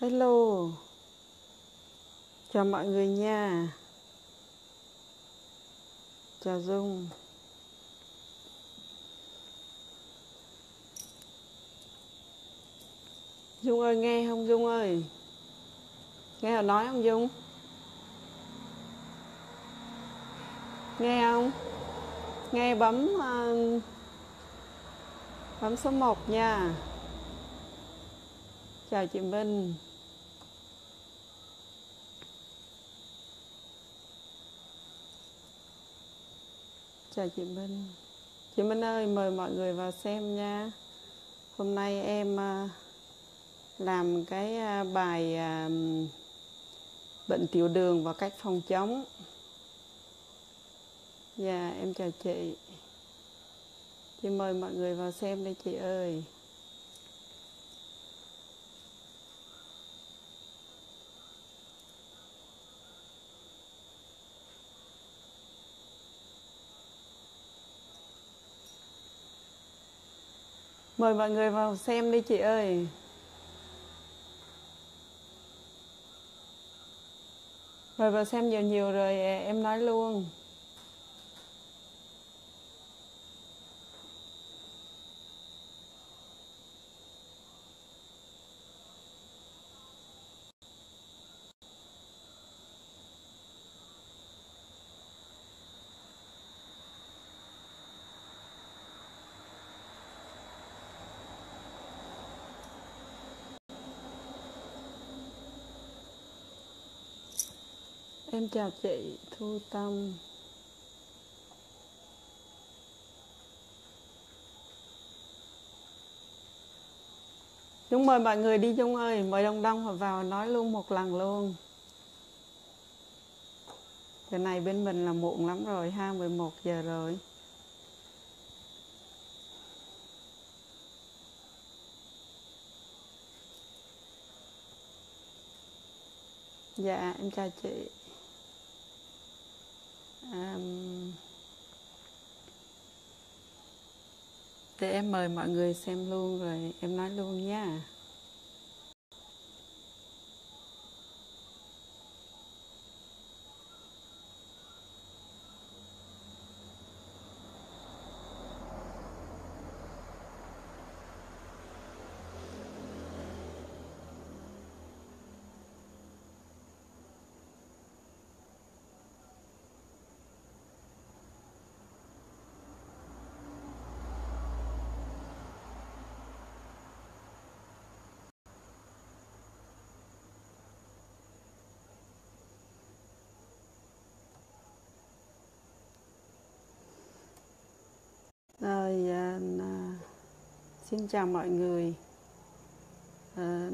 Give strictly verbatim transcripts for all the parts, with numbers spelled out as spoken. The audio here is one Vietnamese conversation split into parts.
Hello, chào mọi người nha. Chào Dung. Dung ơi, nghe không Dung ơi? Nghe họ nói không Dung? Nghe không? Nghe bấm uh, bấm số một nha. Chào chị Benh. Chào chị Benh. Chị Benh ơi, mời mọi người vào xem nha. Hôm nay em uh, làm cái uh, bài uh, bệnh tiểu đường và cách phòng chống. Dạ, em chào chị. Chị mời mọi người vào xem đi chị ơi. Mời mọi người vào xem đi chị ơi. Mời vào xem nhiều nhiều rồi em nói luôn. Em chào chị Thu Tâm. Dung mời mọi người đi Dung ơi, mời đông đông và vào nói luôn một lần luôn. Giờ này bên mình là muộn lắm rồi ha, mười một giờ rồi. Dạ em chào chị. Um, để em mời mọi người xem luôn rồi em nói luôn nha. Rồi, à, à, xin chào mọi người. À,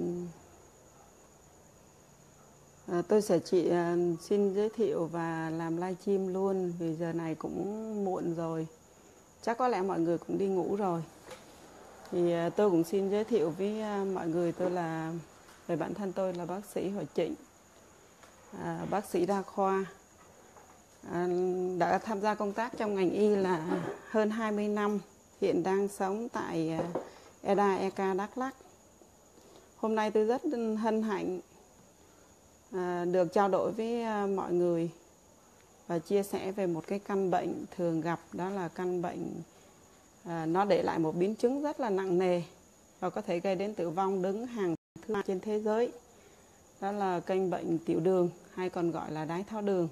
à, tôi sẽ chị à, xin giới thiệu và làm livestream luôn vì giờ này cũng muộn rồi. Chắc có lẽ mọi người cũng đi ngủ rồi. Thì à, tôi cũng xin giới thiệu với à, mọi người, tôi là về bản thân tôi là bác sĩ Hội Trịnh, à, bác sĩ đa khoa. À, đã tham gia công tác trong ngành y là hơn hai mươi năm, hiện đang sống tại e đê a e ca Đắk Lắk. Hôm nay tôi rất hân hạnh à, được trao đổi với à, mọi người và chia sẻ về một cái căn bệnh thường gặp, đó là căn bệnh à, nó để lại một biến chứng rất là nặng nề và có thể gây đến tử vong đứng hàng thứ hai trên thế giới. Đó là căn bệnh tiểu đường hay còn gọi là đái tháo đường.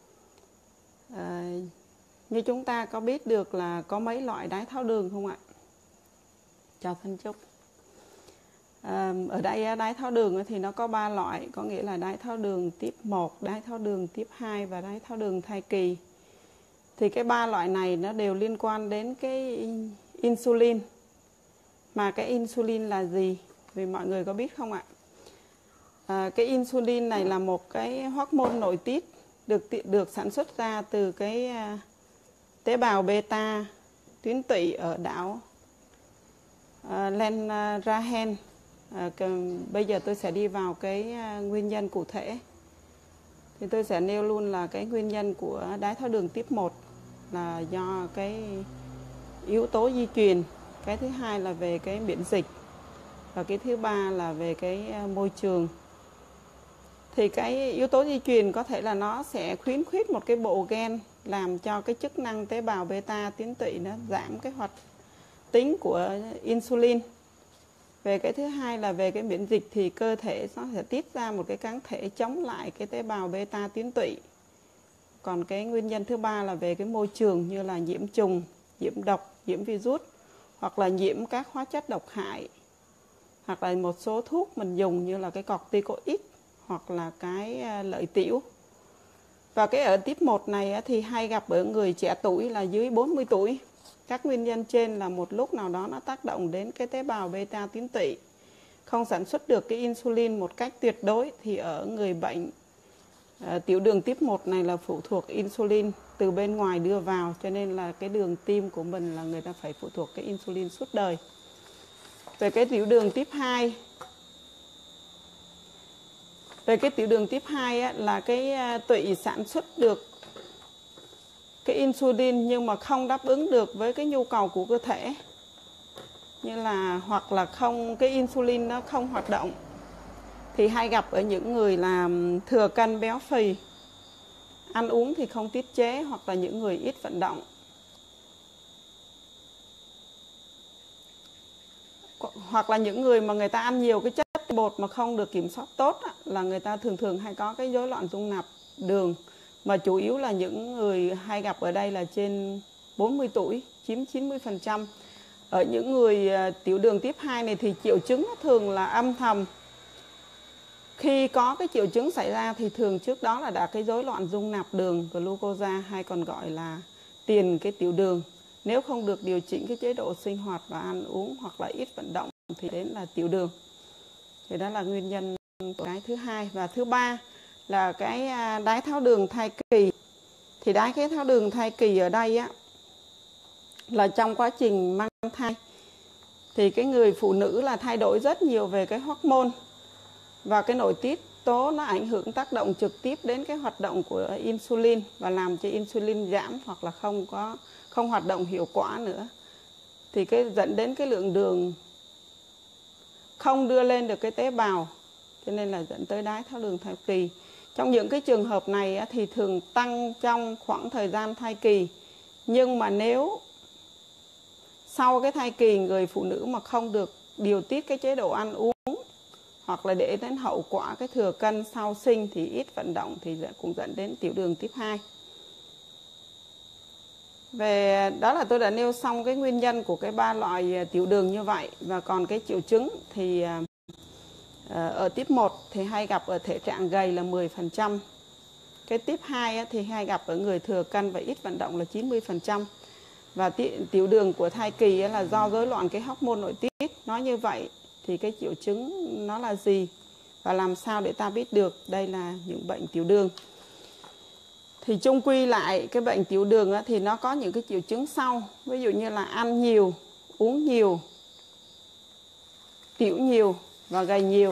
À, như chúng ta có biết được là có mấy loại đái tháo đường không ạ? Chào Thanh Trúc. À, ở đây đái tháo đường thì nó có ba loại, có nghĩa là đái tháo đường tiếp một, đái tháo đường tiếp hai và đái tháo đường thai kỳ. Thì cái ba loại này nó đều liên quan đến cái insulin. Mà cái insulin là gì? Vì mọi người có biết không ạ? À, cái insulin này là một cái hormone nội tiết được được sản xuất ra từ cái uh, tế bào beta tuyến tụy ở đảo uh, Langerhans. Uh, bây giờ tôi sẽ đi vào cái uh, nguyên nhân cụ thể. Thì tôi sẽ nêu luôn là cái nguyên nhân của đái tháo đường tiếp một là do cái yếu tố di truyền, cái thứ hai là về cái miễn dịch và cái thứ ba là về cái uh, môi trường. thì cái yếu tố di truyền có thể là nó sẽ khuyến khích một cái bộ gen làm cho cái chức năng tế bào beta tuyến tụy nó giảm cái hoạt tính của insulin. Về cái thứ hai là về cái miễn dịch thì cơ thể nó sẽ tiết ra một cái kháng thể chống lại cái tế bào beta tuyến tụy. Còn cái nguyên nhân thứ ba là về cái môi trường như là nhiễm trùng, nhiễm độc, nhiễm virus hoặc là nhiễm các hóa chất độc hại, hoặc là một số thuốc mình dùng như là cái corticoid hoặc là cái lợi tiểu. Và cái ở tiếp một này thì hay gặp ở người trẻ tuổi là dưới bốn mươi tuổi. Các nguyên nhân trên là một lúc nào đó nó tác động đến cái tế bào beta tuyến tụy, không sản xuất được cái insulin một cách tuyệt đối. Thì ở người bệnh uh, tiểu đường tiếp một này là phụ thuộc insulin từ bên ngoài đưa vào, cho nên là cái đường tim của mình là người ta phải phụ thuộc cái insulin suốt đời. Về cái tiểu đường tiếp hai, về cái tiểu đường tiếp hai á, là cái tụy sản xuất được cái insulin nhưng mà không đáp ứng được với cái nhu cầu của cơ thể, như là hoặc là không cái insulin nó không hoạt động, thì hay gặp ở những người làm thừa cân béo phì, ăn uống thì không tiết chế, hoặc là những người ít vận động. Hoặc là những người mà người ta ăn nhiều cái chất bột mà không được kiểm soát tốt á, là người ta thường thường hay có cái rối loạn dung nạp đường. Mà chủ yếu là những người hay gặp ở đây là trên bốn mươi tuổi, chiếm chín mươi phần trăm. Ở những người tiểu đường tiếp hai này thì triệu chứng thường là âm thầm. Khi có cái triệu chứng xảy ra thì thường trước đó là đã cái rối loạn dung nạp đường glucose, hay còn gọi là tiền cái tiểu đường. Nếu không được điều chỉnh cái chế độ sinh hoạt và ăn uống hoặc là ít vận động thì đến là tiểu đường. Thì đó là nguyên nhân của cái thứ hai. Và thứ ba là cái đái tháo đường thai kỳ. Thì đái cái tháo đường thai kỳ ở đây á, là trong quá trình mang thai thì cái người phụ nữ là thay đổi rất nhiều về cái hormone, và cái nội tiết tố nó ảnh hưởng tác động trực tiếp đến cái hoạt động của insulin và làm cho insulin giảm hoặc là không có không hoạt động hiệu quả nữa, thì cái dẫn đến cái lượng đường không đưa lên được cái tế bào, cho nên là dẫn tới đái tháo đường thai kỳ. Trong những cái trường hợp này thì thường tăng trong khoảng thời gian thai kỳ, nhưng mà nếu sau cái thai kỳ người phụ nữ mà không được điều tiết cái chế độ ăn uống, hoặc là để đến hậu quả cái thừa cân sau sinh thì ít vận động, thì cũng dẫn đến tiểu đường tiếp hai. Về đó là tôi đã nêu xong cái nguyên nhân của cái ba loại tiểu đường như vậy. Và còn cái triệu chứng thì ở tiếp một thì hay gặp ở thể trạng gầy là mười phần trăm. Cái tiếp hai thì hay gặp ở người thừa cân và ít vận động là chín mươi phần trăm. Và tiểu đường của thai kỳ là do rối loạn cái hormone nội tiết. Nói như vậy thì cái triệu chứng nó là gì và làm sao để ta biết được đây là những bệnh tiểu đường. Thì chung quy lại cái bệnh tiểu đường thì nó có những cái triệu chứng sau. Ví dụ như là ăn nhiều, uống nhiều, tiểu nhiều và gầy nhiều.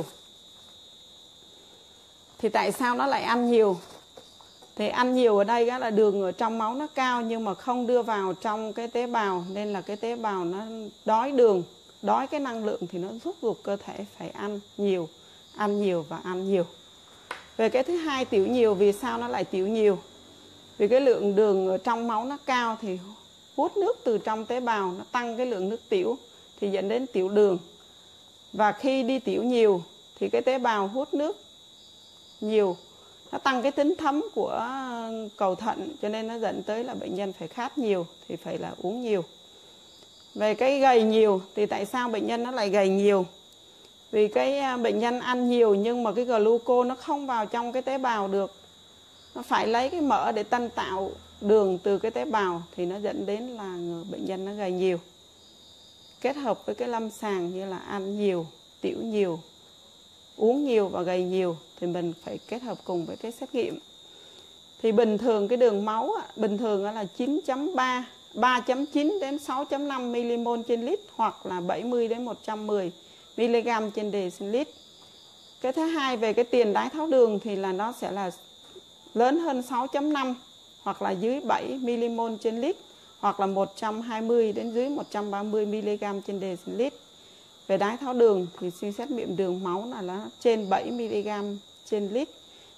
Thì tại sao nó lại ăn nhiều? Thì ăn nhiều ở đây là đường ở trong máu nó cao nhưng mà không đưa vào trong cái tế bào, nên là cái tế bào nó đói đường, đói cái năng lượng thì nó thúc giục cơ thể phải ăn nhiều, ăn nhiều và ăn nhiều. Về cái thứ hai, tiểu nhiều, vì sao nó lại tiểu nhiều? Vì cái lượng đường ở trong máu nó cao thì hút nước từ trong tế bào, nó tăng cái lượng nước tiểu thì dẫn đến tiểu đường. Và khi đi tiểu nhiều thì cái tế bào hút nước nhiều, nó tăng cái tính thấm của cầu thận, cho nên nó dẫn tới là bệnh nhân phải khát nhiều thì phải là uống nhiều. Về cái gầy nhiều thì tại sao bệnh nhân nó lại gầy nhiều? Vì cái bệnh nhân ăn nhiều nhưng mà cái gluco nó không vào trong cái tế bào được, nó phải lấy cái mỡ để tân tạo đường từ cái tế bào, thì nó dẫn đến là bệnh nhân nó gầy nhiều. Kết hợp với cái lâm sàng như là ăn nhiều, tiểu nhiều, uống nhiều và gầy nhiều thì mình phải kết hợp cùng với cái xét nghiệm. Thì bình thường cái đường máu bình thường là chín chấm ba, ba chấm chín đến sáu chấm năm milimol trên lít, hoặc là bảy mươi đến một trăm mười mi-li-gam trên dl. Cái thứ hai, về cái tiền đái tháo đường thì là nó sẽ là lớn hơn sáu chấm năm hoặc là dưới bảy milimol trên lít, hoặc là một trăm hai mươi đến dưới một trăm ba mươi mi-li-gam trên dl. Về đái tháo đường thì suy xét nghiệm đường máu là nó trên bảy mi-li-gam trên lít.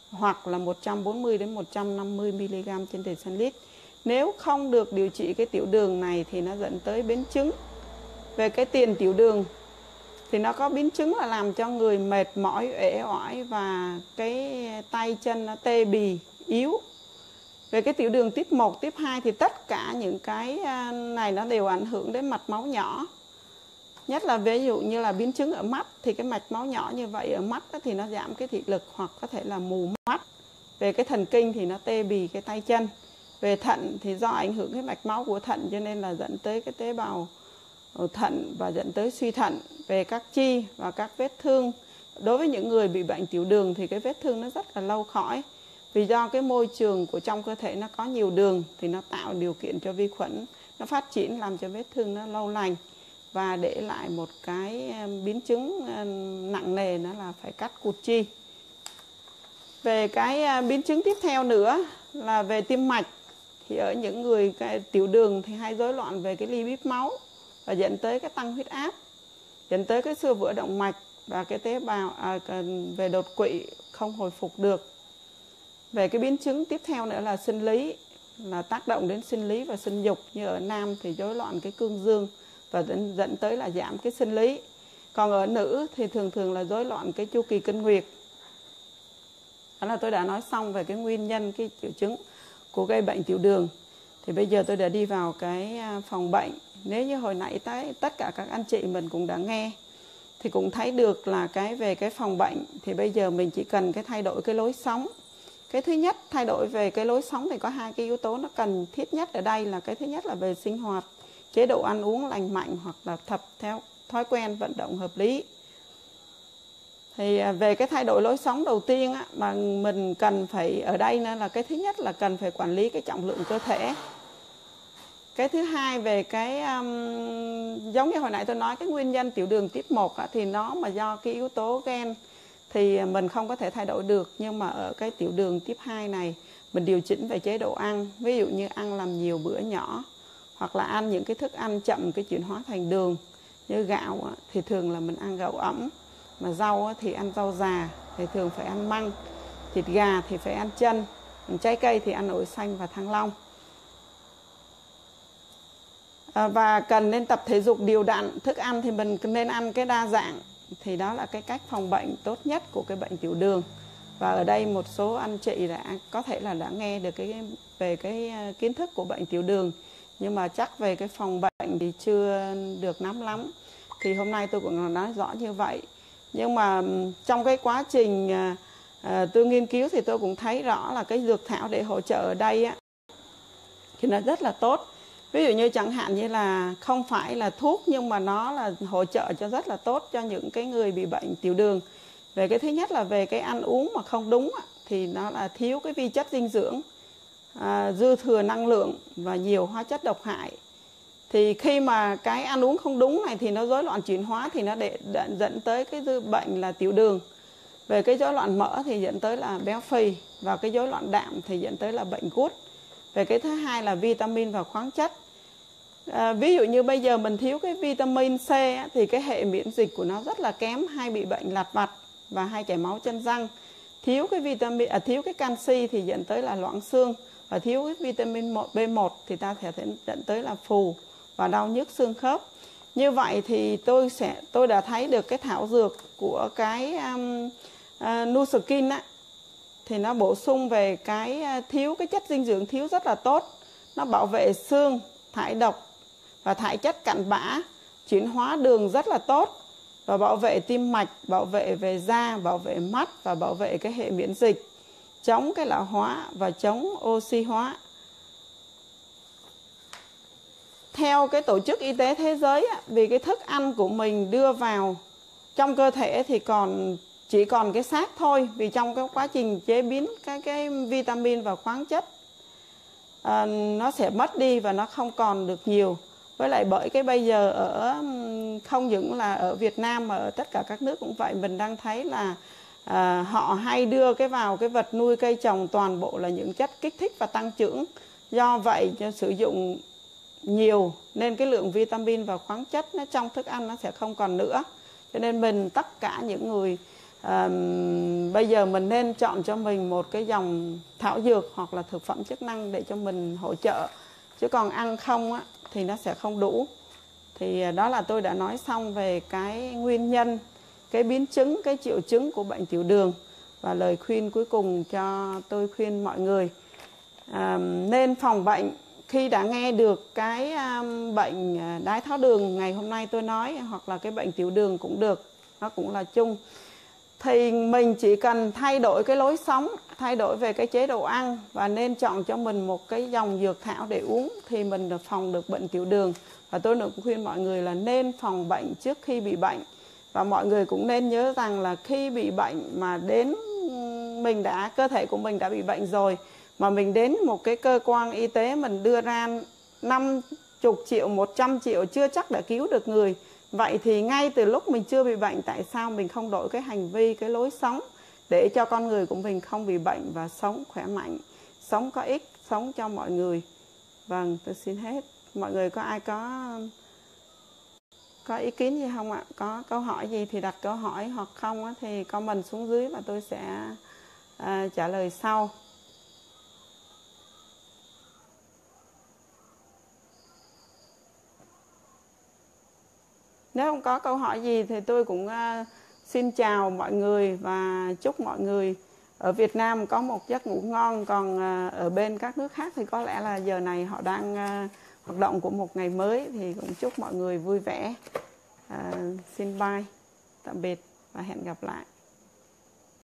hoặc là một trăm bốn mươi đến một trăm năm mươi mi li gam trên decilit. Nếu không được điều trị cái tiểu đường này thì nó dẫn tới biến chứng. Về cái tiền tiểu đường thì nó có biến chứng là làm cho người mệt mỏi, uể oải và cái tay chân nó tê bì, yếu. Về cái tiểu đường tiếp một, tiếp hai thì tất cả những cái này nó đều ảnh hưởng đến mạch máu nhỏ. Nhất là ví dụ như là biến chứng ở mắt thì cái mạch máu nhỏ như vậy ở mắt thì nó giảm cái thị lực hoặc có thể là mù mắt. Về cái thần kinh thì nó tê bì cái tay chân. Về thận thì do ảnh hưởng cái mạch máu của thận cho nên là dẫn tới cái tế bào thận và dẫn tới suy thận. Về các chi và các vết thương, đối với những người bị bệnh tiểu đường thì cái vết thương nó rất là lâu khỏi. Vì do cái môi trường của trong cơ thể nó có nhiều đường thì nó tạo điều kiện cho vi khuẩn nó phát triển, làm cho vết thương nó lâu lành và để lại một cái biến chứng nặng nề, nó là phải cắt cụt chi. Về cái biến chứng tiếp theo nữa là về tim mạch, thì ở những người cái tiểu đường thì hay rối loạn về cái lipid máu và dẫn tới cái tăng huyết áp, dẫn tới cái xơ vữa động mạch và cái tế bào à, về đột quỵ không hồi phục được. Về cái biến chứng tiếp theo nữa là sinh lý, là tác động đến sinh lý và sinh dục. Như ở nam thì rối loạn cái cương dương và dẫn, dẫn tới là giảm cái sinh lý. Còn ở nữ thì thường thường là rối loạn cái chu kỳ kinh nguyệt. Đó là tôi đã nói xong về cái nguyên nhân, cái triệu chứng của gây bệnh tiểu đường. Thì bây giờ tôi đã đi vào cái phòng bệnh. Nếu như hồi nãy tới tất cả các anh chị mình cũng đã nghe thì cũng thấy được là cái về cái phòng bệnh thì bây giờ mình chỉ cần cái thay đổi cái lối sống. Cái thứ nhất, thay đổi về cái lối sống thì có hai cái yếu tố nó cần thiết nhất ở đây, là cái thứ nhất là về sinh hoạt, chế độ ăn uống lành mạnh hoặc là tập theo thói quen vận động hợp lý. Thì về cái thay đổi lối sống đầu tiên á, mà mình cần phải ở đây nữa là cái thứ nhất là cần phải quản lý cái trọng lượng cơ thể. Cái thứ hai về cái um, giống như hồi nãy tôi nói cái nguyên nhân tiểu đường tiếp một á, thì nó mà do cái yếu tố gen thì mình không có thể thay đổi được. Nhưng mà ở cái tiểu đường tiếp hai này mình điều chỉnh về chế độ ăn, ví dụ như ăn làm nhiều bữa nhỏ hoặc là ăn những cái thức ăn chậm cái chuyển hóa thành đường. Như gạo á, thì thường là mình ăn gạo ẩm, mà rau á, thì ăn rau già, thì thường phải ăn măng. Thịt gà thì phải ăn chân, trái cây thì ăn ổi xanh và thanh long. À, và cần nên tập thể dục đều đặn. Thức ăn thì mình nên ăn cái đa dạng. Thì đó là cái cách phòng bệnh tốt nhất của cái bệnh tiểu đường. Và ở đây một số anh chị đã có thể là đã nghe được cái về cái kiến thức của bệnh tiểu đường, nhưng mà chắc về cái phòng bệnh thì chưa được nắm lắm. Thì hôm nay tôi cũng nói rõ như vậy. Nhưng mà trong cái quá trình à, tôi nghiên cứu thì tôi cũng thấy rõ là cái dược thảo để hỗ trợ ở đây á, thì nó rất là tốt. Ví dụ như chẳng hạn như là không phải là thuốc, nhưng mà nó là hỗ trợ cho rất là tốt cho những cái người bị bệnh tiểu đường. Về cái thứ nhất là về cái ăn uống mà không đúng thì nó là thiếu cái vi chất dinh dưỡng, à, dư thừa năng lượng và nhiều hóa chất độc hại. Thì khi mà cái ăn uống không đúng này thì nó rối loạn chuyển hóa thì nó để, để dẫn tới cái bệnh là tiểu đường. Về cái rối loạn mỡ thì dẫn tới là béo phì, và cái rối loạn đạm thì dẫn tới là bệnh gút. Về cái thứ hai là vitamin và khoáng chất. À, ví dụ như bây giờ mình thiếu cái vitamin C á, thì cái hệ miễn dịch của nó rất là kém, hay bị bệnh lặt vặt và hay chảy máu chân răng. Thiếu cái vitamin, à, thiếu cái canxi thì dẫn tới là loãng xương, và thiếu cái vitamin B một thì ta sẽ dẫn tới là phù và đau nhức xương khớp. Như vậy thì tôi sẽ tôi đã thấy được cái thảo dược của cái um, uh, Nuskin á, thì nó bổ sung về cái thiếu cái chất dinh dưỡng thiếu rất là tốt. Nó bảo vệ xương, thải độc và thải chất cặn bã, chuyển hóa đường rất là tốt, và bảo vệ tim mạch, bảo vệ về da, bảo vệ mắt và bảo vệ cái hệ miễn dịch, chống cái lão hóa và chống oxy hóa. Theo cái Tổ chức Y tế Thế giới, vì cái thức ăn của mình đưa vào trong cơ thể thì còn chỉ còn cái xác thôi, vì trong cái quá trình chế biến cái cái vitamin và khoáng chất à, nó sẽ mất đi và nó không còn được nhiều. Với lại bởi cái bây giờ ở không những là ở Việt Nam mà ở tất cả các nước cũng vậy, mình đang thấy là à, họ hay đưa cái vào cái vật nuôi cây trồng toàn bộ là những chất kích thích và tăng trưởng. Do vậy sử dụng nhiều nên cái lượng vitamin và khoáng chất nó trong thức ăn nó sẽ không còn nữa. Cho nên mình tất cả những người à, bây giờ mình nên chọn cho mình một cái dòng thảo dược hoặc là thực phẩm chức năng để cho mình hỗ trợ, chứ còn ăn không á, thì nó sẽ không đủ. Thì đó là tôi đã nói xong về cái nguyên nhân, cái biến chứng, cái triệu chứng của bệnh tiểu đường. Và lời khuyên cuối cùng cho tôi khuyên mọi người à, nên phòng bệnh. Khi đã nghe được cái um, bệnh đái tháo đường ngày hôm nay tôi nói, hoặc là cái bệnh tiểu đường cũng được, nó cũng là chung, thì mình chỉ cần thay đổi cái lối sống, thay đổi về cái chế độ ăn và nên chọn cho mình một cái dòng dược thảo để uống thì mình được phòng được bệnh tiểu đường. Và tôi cũng khuyên mọi người là nên phòng bệnh trước khi bị bệnh. Và mọi người cũng nên nhớ rằng là khi bị bệnh mà đến mình đã, cơ thể của mình đã bị bệnh rồi, mà mình đến một cái cơ quan y tế mình đưa ra năm mươi triệu, một trăm triệu chưa chắc đã cứu được người. Vậy thì ngay từ lúc mình chưa bị bệnh, tại sao mình không đổi cái hành vi, cái lối sống để cho con người của mình không bị bệnh và sống khỏe mạnh, sống có ích, sống cho mọi người. Vâng, tôi xin hết. Mọi người có ai có có ý kiến gì không ạ? Có câu hỏi gì thì đặt câu hỏi, hoặc không thì comment xuống dưới và tôi sẽ à, trả lời sau. Nếu không có câu hỏi gì thì tôi cũng uh, xin chào mọi người và chúc mọi người ở Việt Nam có một giấc ngủ ngon. Còn uh, ở bên các nước khác thì có lẽ là giờ này họ đang uh, hoạt động của một ngày mới, thì cũng chúc mọi người vui vẻ. Uh, xin bye, tạm biệt và hẹn gặp lại.